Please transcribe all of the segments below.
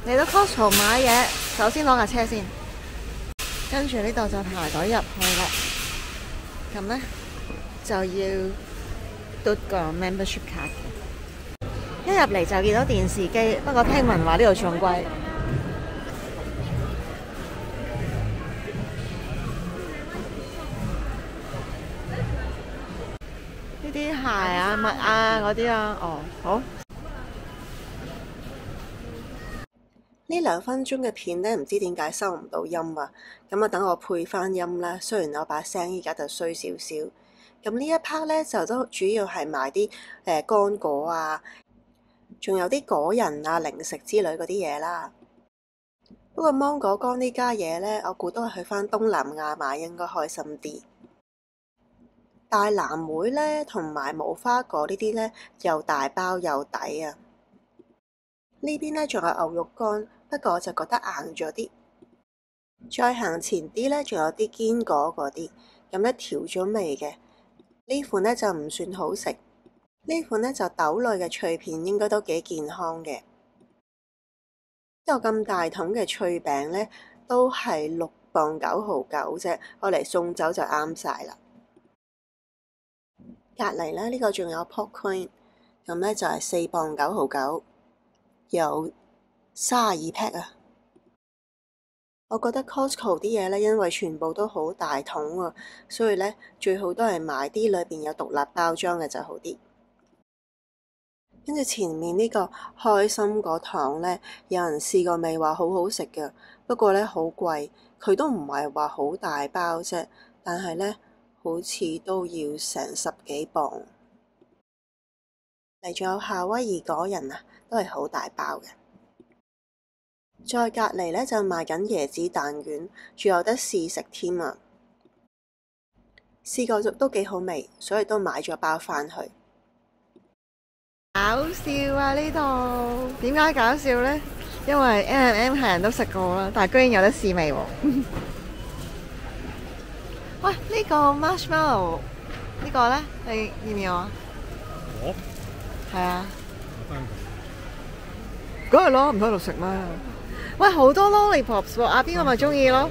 嚟到 Costco 買嘢，首先攞架車先，跟住呢度就排隊入去啦。咁咧就要嘟個 membership 卡嘅。一入嚟就見到電視機，不過聽聞話呢度仲貴。呢啲鞋啊、襪啊嗰啲啊，哦，好。呢2分鐘嘅片呢，唔知點解收唔到音啊！咁啊，等我配翻音啦。雖然我把聲依家就衰少少。咁呢一 part 呢，就都主要係賣啲乾果啊，仲有啲果仁啊、零食之類嗰啲嘢啦。不過芒果乾呢家嘢呢，我估都係去翻東南亞買應該開心啲。大藍莓呢，同埋無花果呢啲呢，又大包又抵啊！呢邊呢，仲有牛肉乾，不過我就覺得硬咗啲。再行前啲呢，仲有啲堅果嗰啲，咁呢調咗味嘅。呢款呢就唔算好食，呢款呢就豆類嘅脆片，應該都幾健康嘅。有咁大桶嘅脆餅呢，都係6磅9毫9啫，我嚟送走就啱晒啦。隔離呢，呢個仲有 popcorn， 咁呢就係4磅9毫9，有32 pack 啊！我覺得 Costco 啲嘢呢，因為全部都好大桶啊，所以呢，最好都係買啲裏邊有獨立包裝嘅就好啲。跟住前面呢個開心果糖呢，有人試過未話好好食嘅，不過呢，好貴，佢都唔係話好大包啫，但係呢，好似都要成10幾磅。嚟仲有夏威夷果仁啊，都係好大包嘅。再隔離呢，就賣緊椰子蛋卷，仲有得試食添啊！試過都幾好味，所以都買咗包返去。搞笑啊！呢度點解搞笑呢？因為 M&M 係人都食過啦，但係居然有得試味喎！喂，呢個 marshmallow 呢個呢，你要唔要啊？ 我係啊，梗係咯，唔喺度食咩？喂，好多 lollipops 喎，邊個咪中意咯？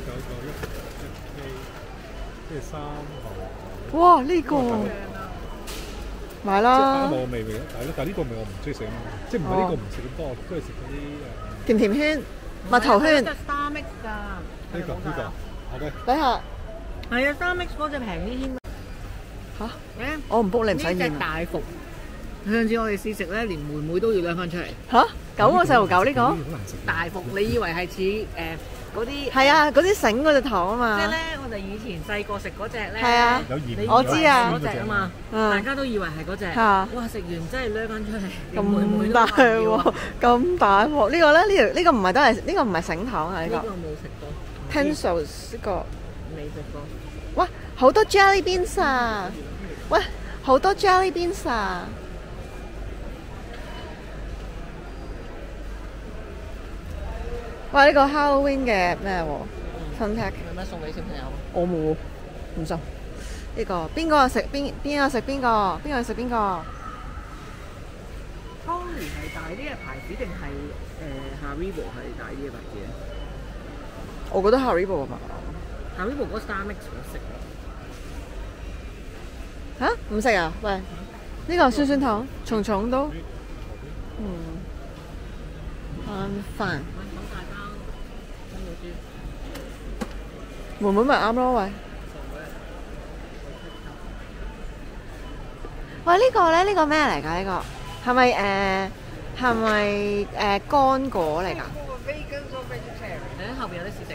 即係3毫。 哇！呢個買啦。 即係啱我味味，但係呢個味我唔中意食啊嘛，即係唔係呢個唔食咁多，我都係食嗰啲甜甜圈、蜜桃圈。 Star Mix 㗎。 呢個，好嘅。 睇下。 係啊，Star Mix 嗰隻平啲添。 嚇？我唔 book 你唔使呢隻大福。上次我哋試食咧，連妹妹都要拎翻出嚟。 嚇？9個細毫9呢個？ 大福，你以為係似嗰啲？ 係啊，嗰啲繩嗰隻糖啊嘛。 即係咧，我哋以前細個食嗰隻咧。 係啊。 有鹽。 我知啊。 嗰隻啊嘛，大家都以為係嗰隻。 嚇！ 哇！食完真係拎翻出嚟。 咁大喎！咁大鑊！呢個咧，呢個唔係都係呢個唔係繩糖啊？呢個。 呢個冇食過。 Pencils 呢個。 未食過。 哇！好多 jelly beans 啊！喂，好多 jelly beans 啊！哇！呢個 Halloween 嘅咩喎 ？Contact 有咩送俾小朋友？ 我冇，唔送。呢個邊個食邊個食邊個？邊個食邊個 ？Tony 係大啲嘅牌子定係Haribo 係大啲嘅牌子咧？ 我覺得 Haribo 啊嘛。 Haribo 嗰個 Star Mix 我食喎。嚇？唔食啊？喂，呢個酸酸糖，重重都。飯。妹妹咪啱咯，喂！喂，呢個咧，呢個咩嚟㗎？呢個係咪乾果嚟㗎？ 喺後邊有得試食。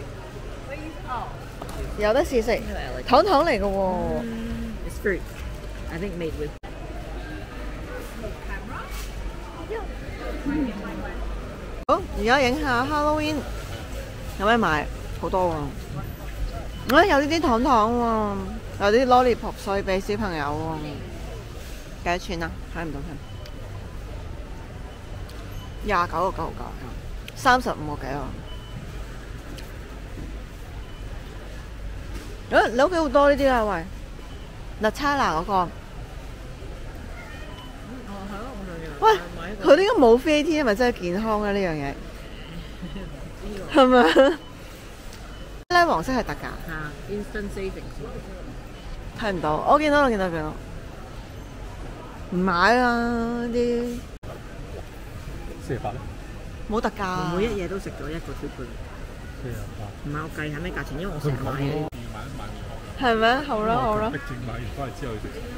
有得試食，糖糖嚟㗎喎。 It's fruit. I think made with. 好，而家影下 Halloween 有咩買？好多喎！有呢啲糖糖喎，有啲 lollipop 所以俾小朋友喎。幾多錢啊？睇唔到佢。29個9毫9，35個幾啊？你屋企好多呢啲啊？喂，Nutella 嗰個。喂，佢點解冇 VAT 係咪真係健康啊？呢樣嘢。 係咪？咧黃色係特價， 嚇 instant savings 嘛。 睇唔到，我見到。唔買啦啲， 48咧， 冇特價。 每一嘢都食咗一個小半。 48。 唔係我計下咩價錢，因為我成日買嘅。 要買係咩？好啦。 逼住買完翻嚟之後去食。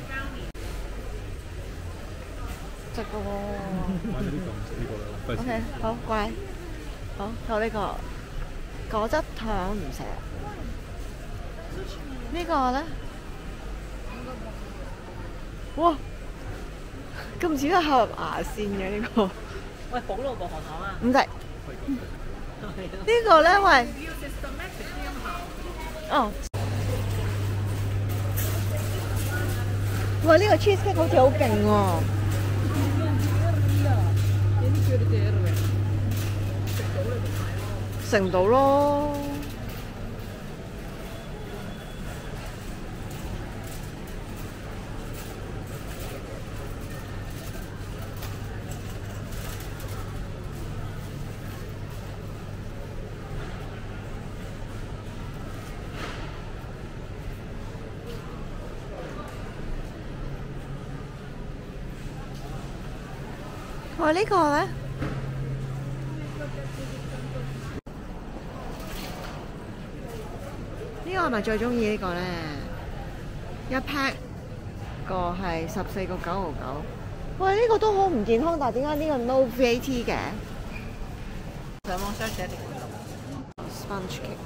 值嘅喎。 買咗呢個唔食呢個啦，費事。 OK， 好乖，好夠呢個果汁糖唔食。呢個咧，哇，咁似一盒牙線嘅呢個。 喂，補腦薄荷糖啊！ 唔食。呢個咧，喂，哦，喂，呢個 cheesecake 好似好勁喎。食唔到咯。哇！呢個咧，呢個係咪最中意呢個咧？一 pack 個係14.99。喂，呢個都好唔健康，但係點解呢個 no VAT 嘅上網 search 一定會有。 ？Sponge cake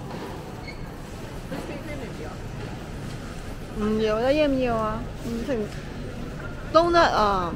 唔要啦，要唔要啊？唔食 donut 啊！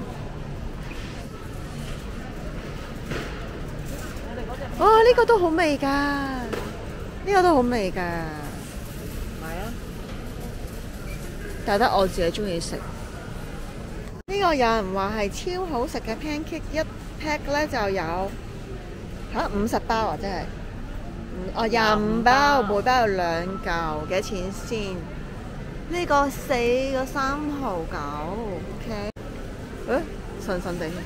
哦，呢個都好味㗎，呢個都好味㗎。 買啊！ 但係得我自己中意食。呢個有人話係超好食嘅 pancake， 一 pack 咧就有50包啊，真係。25包，每包有2嚿，幾多錢先？呢個4個3.9 OK。神神地，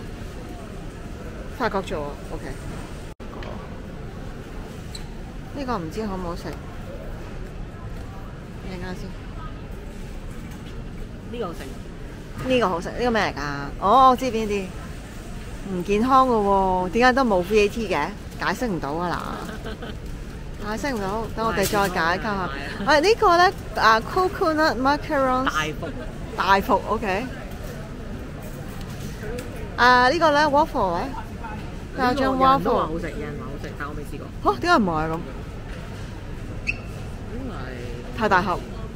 法國做啊 OK。呢個唔知好唔好食，睇下先。 呢個好食。 呢個好食，呢個咩嚟㗎？哦，我知邊啲，唔健康嘅喎，點解都冇 VAT 嘅？解釋唔到㗎啦，解釋唔到，等我哋再解構下。喂，呢個咧coconut macarons 大福 OK。呢個咧 waffle 咧，有張 waffle 都話好食，有人話好食，但我未試過。 點解唔買咁？ 因為太大盒。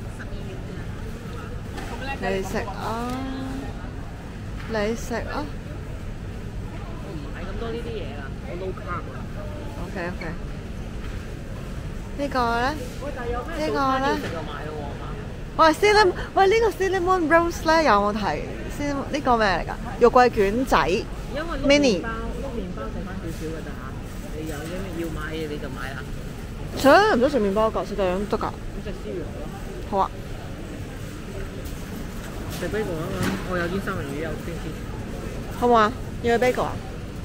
你食啊！你食啊我唔買咁多呢啲嘢啦，我 low carb 啊。 ！OK OK。呢個咧？ 喂，但係有咩呢個咧？ 食就買咯喎， 喂，cinnamon，喂，呢個 cinnamon rolls 咧有冇睇？呢個咩嚟㗎？肉桂卷仔因為碌 mini 麵包剩翻少少㗎咋嚇，你有啲咩要買嘅你就買啦。 想唔想食麵包㗎？食兩得㗎。 咁食燒肉咯。 好啊。 食 bagel 啊嘛，我有啲三文魚有先先。 好唔好啊？要去 bagel 啊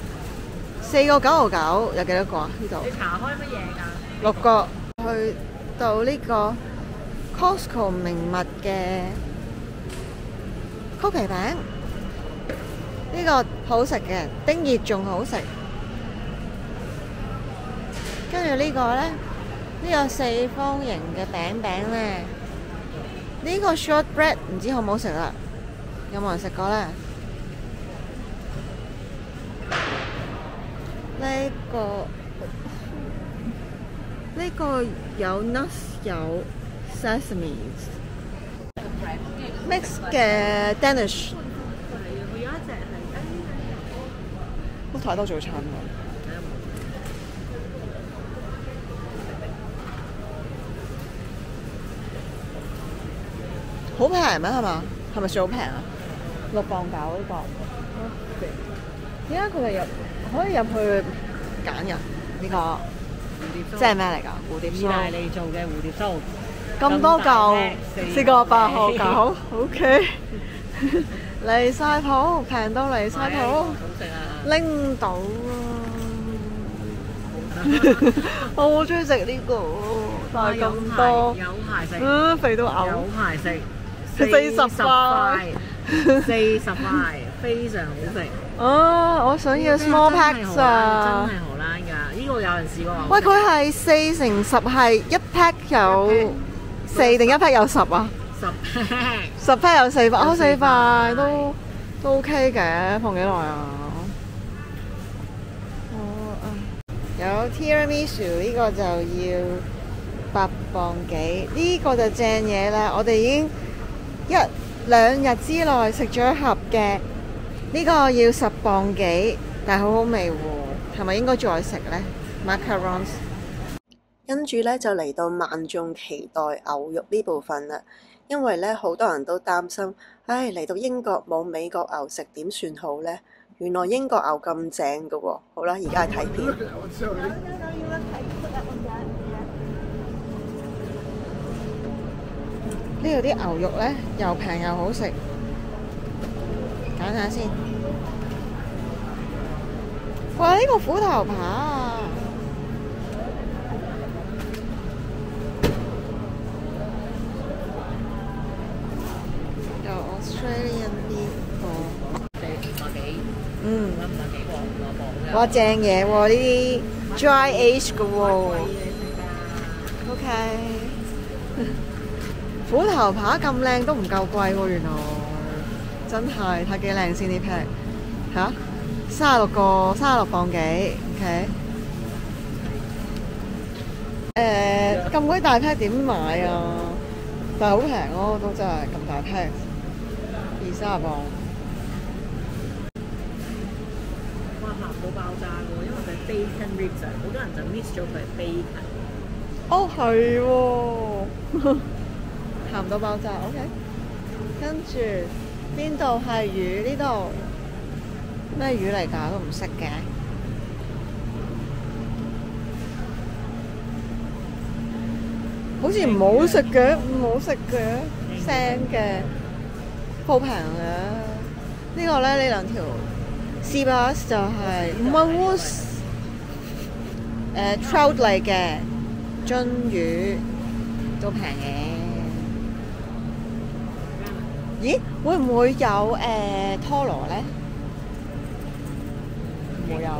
？4.99有幾多個啊？呢度你查開乜嘢㗎 ？6個。去到呢個 Costco 名物嘅曲奇餅，呢個好食嘅，叮熱仲好食。跟住呢個咧，呢個四方形嘅餅咧，呢個 shortbread 唔知好唔好食啦？有冇人食過咧？呢個有 nuts 有 sesame mix 嘅 Danish。 我有一隻係都太多早餐喎。好平咩？係嘛？係咪算好平啊？6.9呢個。點解佢哋可以入去揀人呢個？ 蝴蝶酥， 即係咩嚟㗎？蝴蝶意大酥。 利做嘅蝴蝶酥， 咁多嚿，4個8.9 OK 離晒譜，平到離晒譜， 好食啊！ 拎到啊！ 我好中意食呢個，但係咁多， 有排食， 肥到嘔。 有排食 40塊 ，40塊，非常好食。 我想要 small packs 真係啊！ 荷蘭㗎，呢個有人試過話。 喂，佢係4乘10係一 pack 有4定一 pack 有10啊 10 ？10 pack 有4塊， 有 4塊塊都 OK 嘅，放幾耐啊？有 tiramisu 呢個就要8磅幾，呢個就正嘢啦。我哋已經1-2日之內食咗一盒嘅，呢個要10磅幾，但係好好味喎。係咪應該再食呢 ？Macarons。跟住呢，就嚟到萬眾期待牛肉呢部分啦，因為呢，好多人都擔心，嚟到英國冇美國牛食點算好呢？原來英國牛咁正㗎喎。好啦，而家係睇片。呢度啲牛肉呢，又平又好食，揀下先。哇！呢個虎頭扒啊！有 Australian beef 5幾， 嗯， 5幾磅， 哇，正嘢喎！呢啲 dry age 嘅喎。OK。虎頭扒咁靚都唔夠貴喎，原來真係睇幾靚先呢 pack 嚇，36磅幾 ，OK。咁鬼大 pack 點買啊？但係好平咯，都真係咁大 pack， 20-30磅。 哇，鹹到爆炸喎！因為佢係 bacon ribs 啊，好多人就 miss 咗佢係 bacon。 哦，係喎。鹹到爆炸 ，OK。跟住邊度係魚？呢度咩魚嚟㗎？都唔識嘅。好似唔好食嘅，唔好食嘅，腥嘅，好平嘅。呢個咧，呢兩條 sea bass 就係唔係 woos trout 嚟嘅津魚，都平嘅。咦？會唔會有拖羅咧？唔會有。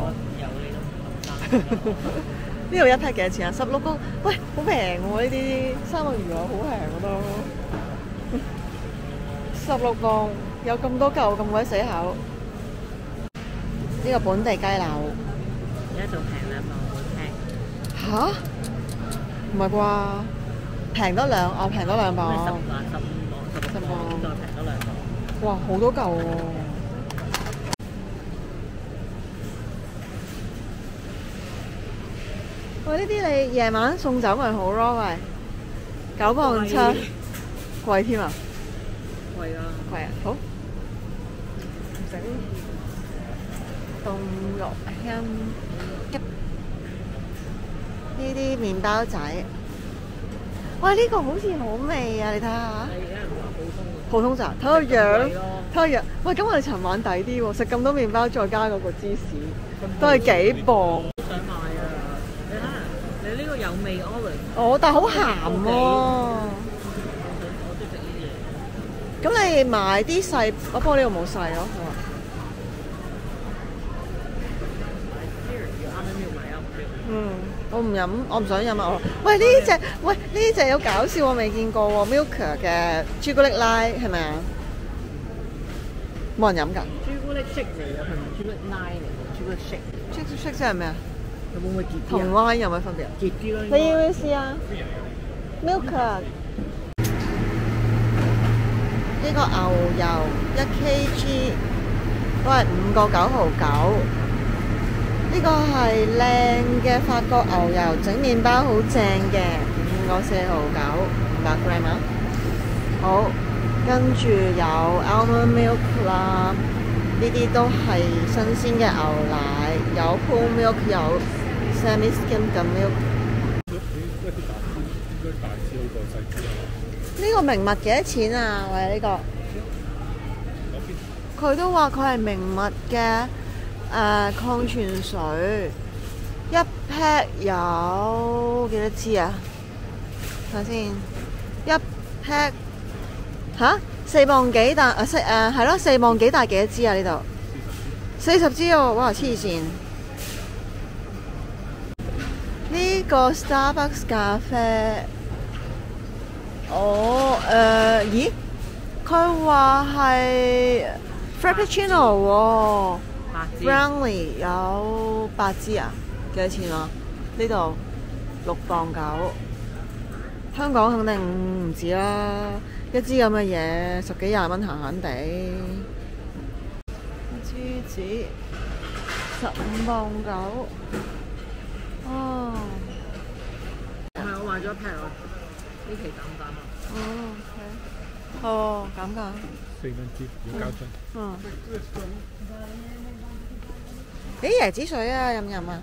呢度一 pack 幾多錢啊？16磅。喂，好平喎！呢啲三文魚啊，好平我都。16磅，有咁多嚿咁鬼死口。呢個本地雞柳。 而家仲平2磅1 pack。 吓？唔係啩？平多2磅。 15磅，15磅，再平多2磅。 哇，好多嚿喎！喂，呢啲你夜晚送走咪好咯？喂，9磅7，貴添啊！ 貴啊！ 貴啊！好，整凍肉香吉，呢啲麵包仔。喂，呢個好似好味啊！你睇下。 係有人話普通咋？睇個樣，睇個樣。喂，咁我哋尋晚抵啲喎，食咁多麵包再加嗰個芝士，都係幾磅。 好想買啊！你睇下，你呢個有味 orange。 但係好鹹喎。 我中意食呢啲嘢。 咁你買啲細，不過呢度冇細咯。我唔飲，我唔想飲啊！喂，呢隻有搞笑，我未見過喎 ，Milka 嘅朱古力拉係咪啊？冇人飲㗎。 朱古力 shake 嚟嘅，係咪朱古力拉嚟嘅？朱古力 shake。 朱古力 shake 即係咩啊？ 有冇會結啲同啊？ wine 有咩分別啊？ 結啲咯。 你要唔要試啊？Milka 呢個牛油1kg 都係5.999。呢個係靚嘅法國牛油整麵包，好正嘅，5.499 500g 啊！好，跟住有 almond milk 啦，呢啲都係新鮮嘅牛奶，有 whole milk，有 semi skim 嘅 milk。 一啲應該大支好過細支啊！ 呢個名物幾多錢啊？喂，呢個佢都話佢係名物嘅。礦泉水一 pack 有幾多支啊？睇下先，一 pack 嚇4磅幾大啊？係咯，4磅幾大幾多支啊？呢度40支喎，哇黐線！呢個 Starbucks 咖啡，咦？佢話係 Frappuccino 喎，Brownie 有8支啊？幾多錢啊？呢度6磅9，香港肯定唔止啦，一支咁嘅嘢10幾20蚊閒閒地。豬子15磅9，哦， 係我買咗一 pack 咯，呢期減價啊！ 哦，減價。 4蚊支要交樽。 嗯。咦，椰子水啊，飲唔飲啊？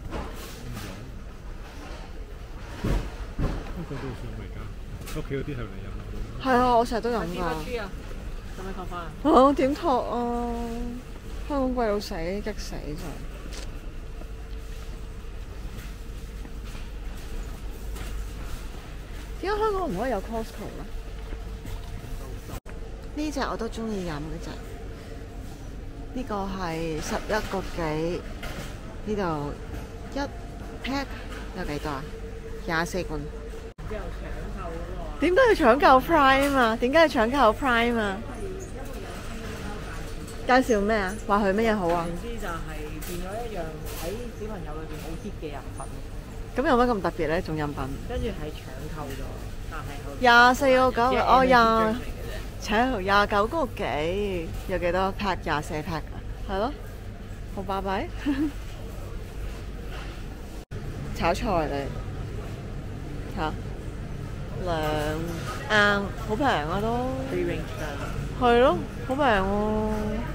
香港都好少嚟㗎，屋企嗰啲係嚟飲啊。 係啊，我成日都飲㗎。 豬啊！有咩托翻啊？ 哦，點托啊？香港貴到死，激死真係。點解香港唔可以有 Costco 咧？呢隻我都中意飲嘅隻，呢個係11個幾，呢度一 pack 有幾多啊？24罐。 之後搶購嗰個。 點解要搶購 Prime 啊？點解要搶購 Prime 啊？介紹咩啊？話佢乜嘢好啊？ 總之就係變咗一樣喺小朋友裏邊好 hit 嘅飲品。 咁有乜咁特別咧？種飲品？ 跟住係搶購咗，但係 24個9，哦廿。 29個幾，有幾多 pack？24 pack 啊？係咯，好巴閉。炒菜你嚇2好平啊都。 Free range 係咯，好平喎。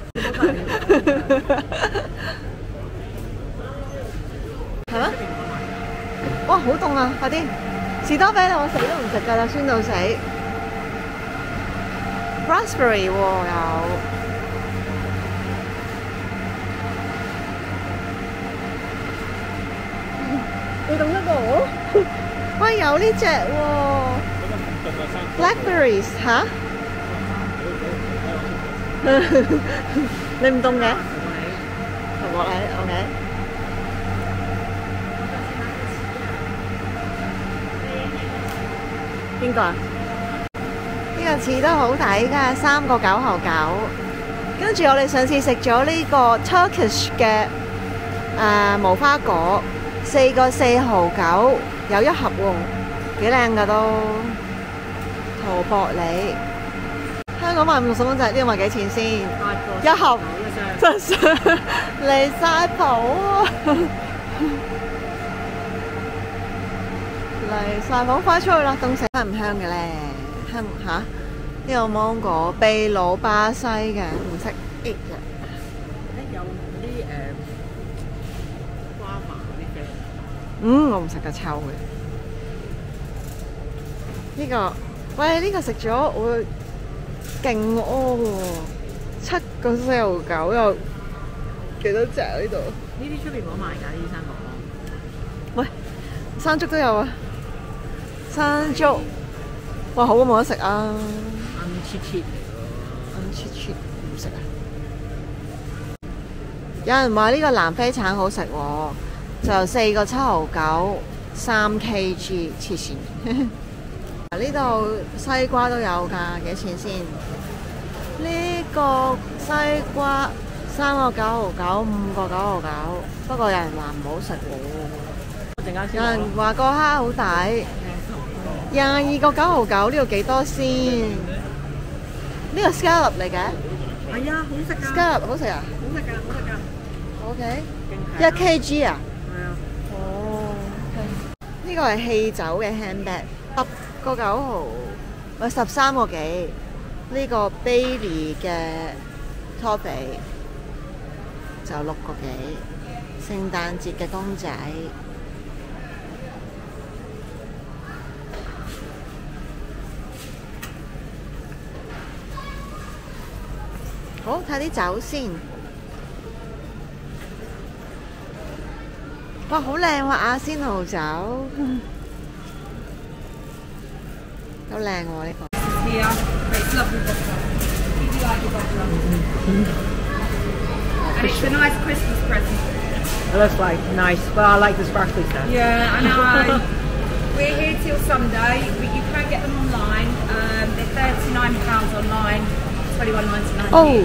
係咩？哇，好凍啊！快啲，士多啤梨我死都唔食㗎啦，酸到死。Raspberry 喎有，你凍得過我？喂，有呢隻喎 ，Blackberries 嚇？你唔凍嘅？同我嚟，OK。邊個啊？呢個翅都好抵㗎，3個9毫9。跟住我哋上次食咗呢個 Turkish 嘅無花果，4個4毫9，有一盒喎，幾靚㗎都。陶薄梨，香港賣50蚊仔，呢度賣幾錢先？一盒真係離曬譜啊！離曬譜，快出去啦！凍死香唔香嘅咧？香嚇？呢個芒果秘魯巴西嘅，唔識 eat 嘅。 有啲瓜麻嗰啲嘅。 我唔食得臭嘅。呢個，喂，呢個食咗會勁屙喎，7個4毫9又幾多隻呢度？ 呢啲出邊冇賣㗎，呢啲生果。 喂，山竹都有啊！山竹，哇，好冇得食啊！ 暗切切嚟暗切切唔食啊！有人話呢個南非橙好食喎，就4個7毫9，3 kg 黐線。呢度西瓜都有㗎，幾錢先？呢個西瓜3個9毫9，5個9毫9，不過有人話唔好食喎。 陣間先。 有人話個蝦好抵。22個9毫9，呢度幾多先？呢個 scallop 嚟嘅。 係啊，好食㗎。 scallop 好食啊？ 好食㗎，好食㗎。 OK， 1 kg 啊？ 係啊。 哦，呢個係汽酒嘅 handbag， 10個9毫，喂13個幾。呢個 Bailey 嘅拖比就6個幾。聖誕節嘅公仔。好，睇啲酒先。 哇，好靚喎！阿仙奴酒，好靚喎呢個。 Here, it's lovely vodka. Really like the vodka. And it's a nice Christmas present. It looks like nice, but I like the sparkly stuff. Yeah, I know. We're here till Sunday, but you can get them online. They're £39 online, $21.99. Oh.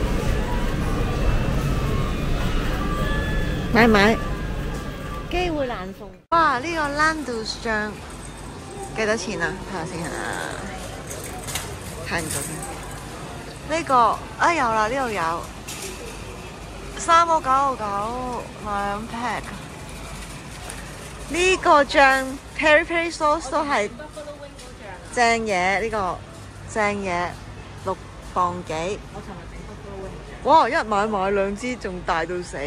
買唔買？機會難逢。哇！呢、個 Landos 醬幾多錢啊？睇下先啊，睇唔到添。呢、個啊有啦，呢度有3.992 pack。呢個醬 peri peri sauce 都係正嘢，呢、個正嘢6磅幾。哇！一買2支，仲大到死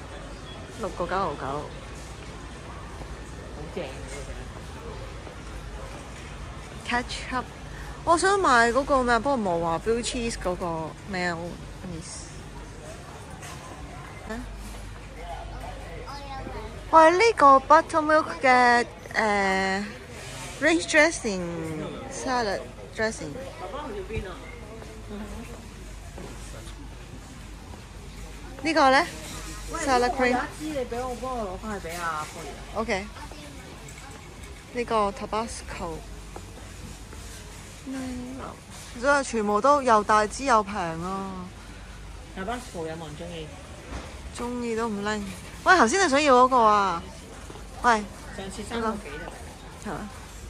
，6.99。Ketchup， 我想買嗰個咩？不過冇話 blue cheese 嗰個咩？喂，呢、個 buttermilk 嘅range dressing salad dressing。呢個咧 salad cream。 你俾我幫我攞翻去俾阿富兒。 OK。呢個 Tabasco。真係全部都又大支又平啊！ Tabasco 有冇人中意？ 中意都唔拎。喂，頭先你想要嗰個啊？喂， 上次3個幾就係嘛？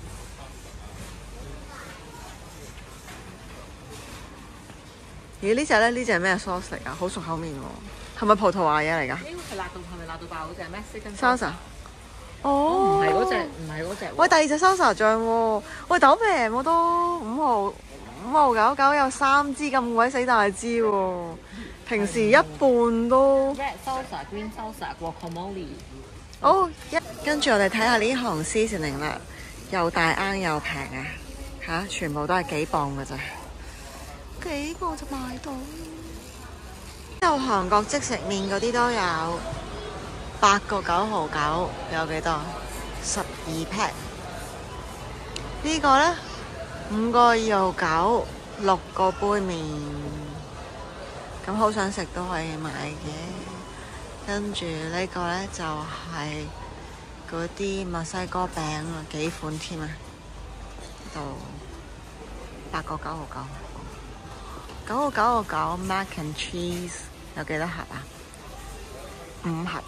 咦？呢只咧？呢只係咩 sauce 嚟㗎？好熟口面喎，係咪葡萄牙嘢嚟㗎呢個係辣到係咪辣到爆嗰只咩 ？salsa。哦， 唔係嗰隻，唔係嗰隻。 喂，第二隻 salsa 醬喎，喂，但好平喎，都5.99有3支咁鬼死大支喎，平時一半都。 Red salsa、green salsa、guacamole。 好，跟住我哋睇下呢行 seasoning 啦，又大罌又平啊，嚇，全部都係幾磅㗎咋，幾個就買到。有韓國即食麵嗰啲都有。8.99，有幾多？12 pack。呢個呢5.29， 6個杯麵。咁好想食都可以買嘅。跟住呢個呢就係嗰啲墨西哥餅啊，幾款添啊。呢度8.99， 9.99 mac and cheese 有幾多盒啊？5盒。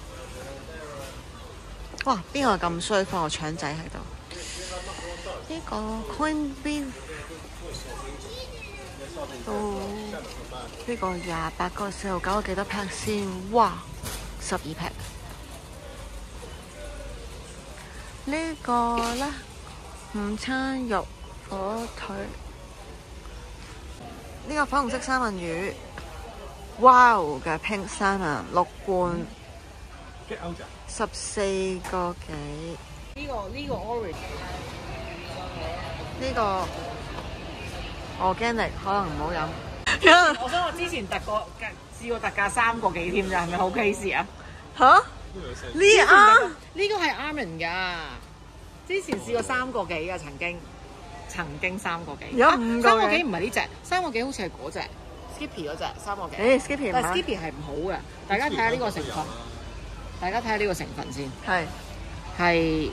哇！邊個咁衰放個腸仔喺度？呢個 corn beef 呢個28.49幾多 pack 先？哇！12 pack。呢個咧午餐肉火腿，呢個粉紅色三文魚，哇嘅 pink salmon 6罐。14個幾？ 呢個 orange 呢個 organic 可能唔好飲。 我想我之前試過特價3個幾添咋，係咪好 case 啊？ 嚇？呢個係 almond 㗎，之前試過3個幾㗎，曾經3個幾。 有5個 3個幾唔係呢隻，3個幾好似係嗰隻 Skippy 嗰隻3個幾。 Skippy 但係 Skippy 係唔好嘅，大家睇下呢個成分。大家睇下呢個成分先，係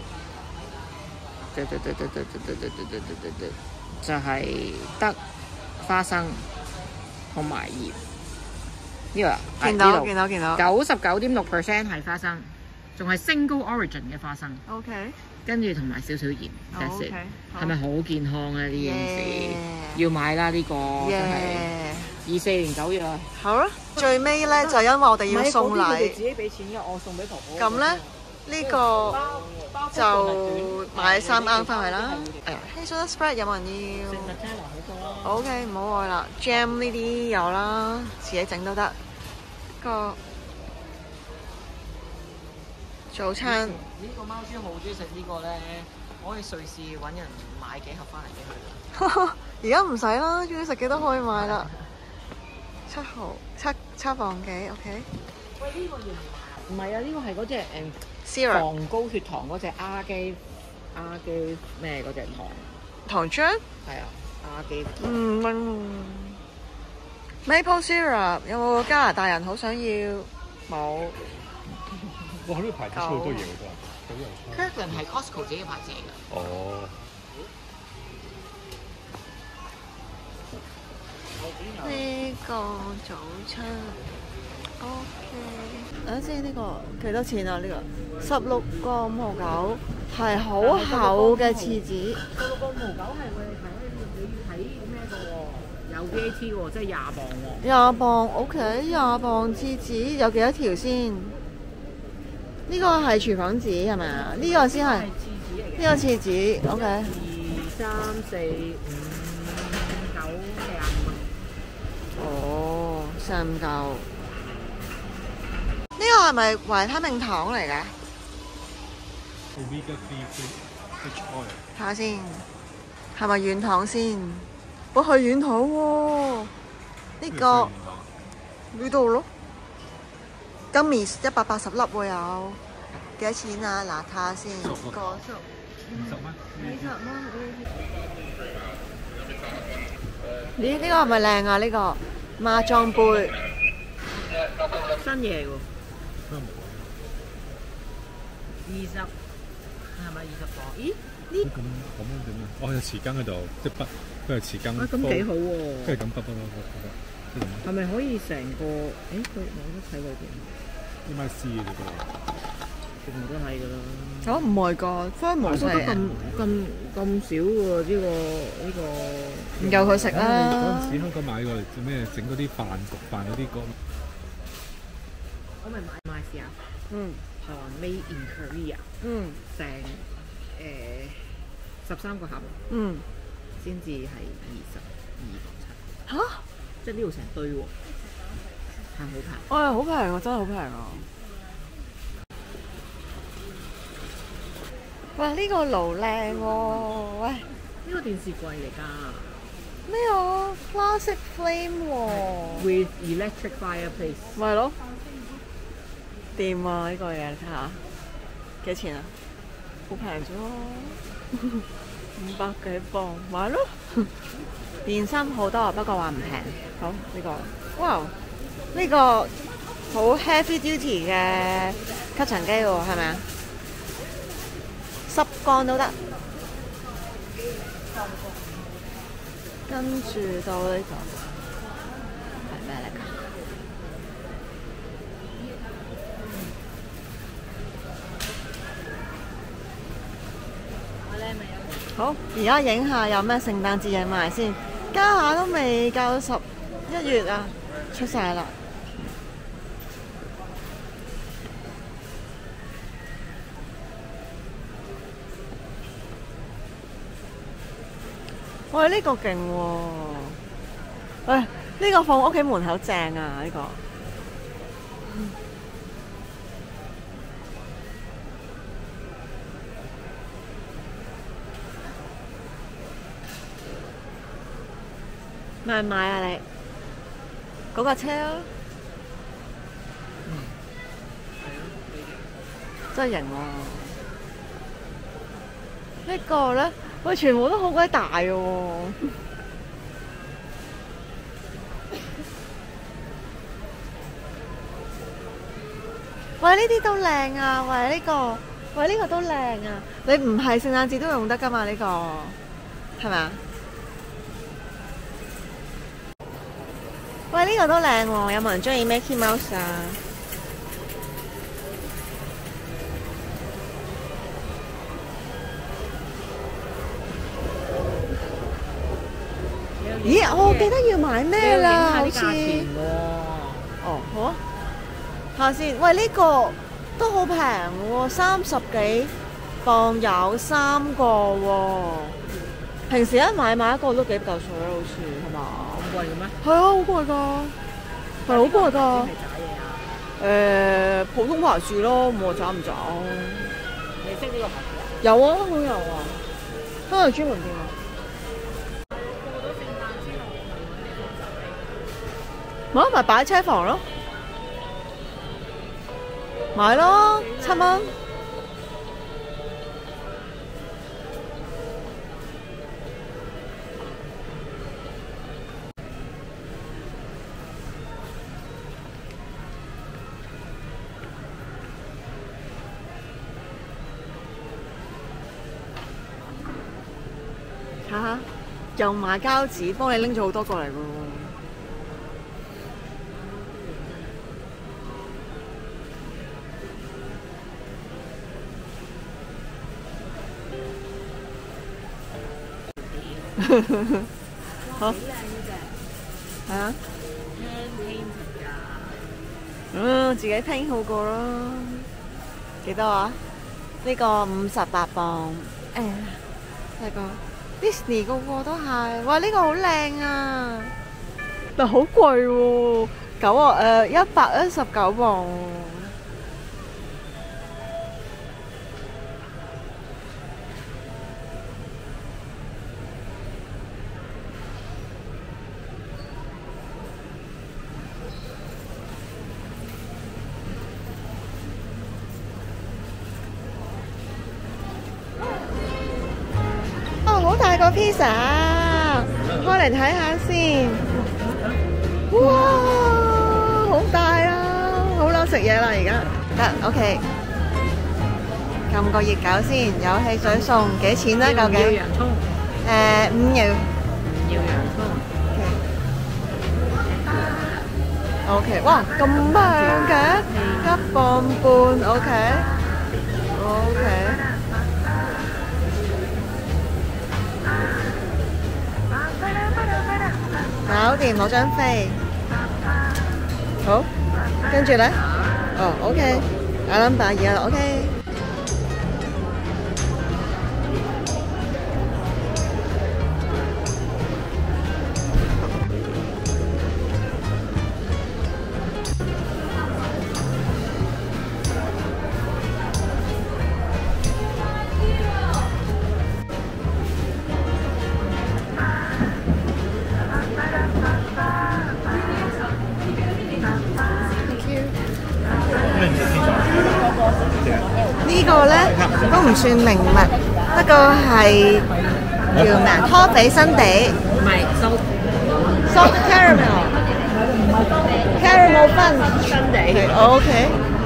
就係得花生同埋鹽。呢個見到 99.6% 係花生，仲係 single origin 嘅花生。 OK， 跟住同埋少少鹽。 OK， 係咪好健康咧？呢件事要買啦！呢個真係24年9月啊！ 好啦，最尾咧就因為我哋要送禮， 自己俾錢嘅，我送俾婆婆。 咁咧呢個就買3罌翻去啦。Hazelnut spread 有冇人要？ 食 Nutella 好多啦。 OK， 唔好愛啦。Jam 呢啲有啦，自己整都得。個早餐呢個貓豬好中意食呢個咧，我可以隨時揾人買幾盒翻嚟俾佢。 而家唔使啦，中意食幾多可以買啦。7磅幾 ，OK。 喂，呢個要唔要買？ 唔係啊，呢個係嗰隻 syrup 防高血糖嗰隻阿基咩嗰隻糖， 糖漿。 係啊，阿基。 Maple syrup 有冇加拿大人好想要？冇。 哇！呢個牌子出好多嘢喎，都係好有趣。 Kirkland 係 Costco 自己嘅牌子嚟㗎。 哦。 呢個早餐 OK。等陣先，呢個幾多錢啊？呢個16個5毫9，係好厚嘅廁紙。 16個5毫9係你要睇咩嘅喎？有 VAT 喎，即係20磅喎。 20磅 OK， 20磅廁紙有幾多條先？呢個係廚房紙係咪啊？呢個先係廁紙嚟嘅。 呢個廁紙 OK。 2、3、4、5、9、45啊。 哦，45嚿。呢個係咪維他命糖嚟嘅？ Omega 3 fish oil。 睇下先，係咪軟糖先？我係軟糖喎。呢個呢度咯。Gummies 180粒喎有。幾多錢啊？嗱，睇下先。個數 50蚊。 20蚊。咦？呢個係咪靚啊？呢個孖裝杯。 新嘢喎。20係咪20磅？咦？呢咁樣點啊？哦，有匙羹喺度，即係筆，佢有匙羹。 啊，咁幾好喎！ 跟住咁筆咯， 係咪可以成個？誒，佢我都睇過點？ 應該試嘅啫噃。 全部都係㗎啦。 嚇唔係㗎 ，Thermos 係咁少喎？呢個唔夠佢食嗰啦。 陣時香港買過嚟做咩？整嗰啲飯焗飯嗰啲我咪買試下。台灣 Made in Korea。成13個盒。先至係22磅7。 嚇！ 即係呢度成堆喎，係好平。 哎，好平啊！真係好平啊！哇！呢個爐靚喎，喂！ 呢個電視櫃嚟㗎。 咩啊 ？Classic Flame 喎。 With electric fireplace。 咪咯，掂啊！呢個嘢你睇下，幾錢啊？好平啫喎，500幾磅，買咯。電芯好多，不過話唔平。好呢個，哇！呢個好 heavy duty 嘅吸塵機喎，係咪啊？濕乾都得。跟住到呢個係咩嚟㗎？好，而家影下有咩聖誕節嘢賣先。家下都未夠11月啊，出晒啦。喂，呢個勁喎！喂，呢個放屋企門口正啊！呢個。買唔買啊你？嗰架車啊？真係型喎！呢個咧，喂，全部都好鬼大嘅喎。喂，呢啲都靚啊！喂，呢個，喂，呢個都靚啊！你唔係聖誕節都用得㗎嘛？呢個係咪啊？喂，呢個都靚喎，有冇人中意 Mickey Mouse 啊？咦，我記得要買咩啦？好似哦，好啊，睇下先。喂，呢個都好平喎，30幾磅有3個喎。平時一買一個都幾嚿水啦，好似係嘛？ 貴嘅咩？ 係啊，好貴㗎，係好貴㗎。 係渣嘢啊？ 普通牌子咯，冇話渣唔渣。 你識呢個牌子啊？ 有啊，香港有啊，香港係專門店啊。冇咪擺喺車房咯。 買咯，7蚊。睇下，又買膠紙，幫你拎咗好多過嚟喎。好，係啊，自己拼好過咯。幾多啊？呢個58磅。睇個 Disney 個個都係，哇！呢個好靚啊，但好貴喎，119磅。好大個 pizza， 開嚟睇下先。哇，好大啊！好啦，食嘢啦而家。得 ，OK。撳個熱狗先，有汽水送，幾錢咧？究竟？ 要洋葱。 5要。 要洋葱。 OK， 哇，咁平嘅，1磅半 ，OK。搞掂，攞張飛。好，跟住咧，OK，打number 2啦 ，OK。呢個咧都唔算名物，不過係叫咩啊？拖比新地， 唔係 soft caramel 分新地，OK。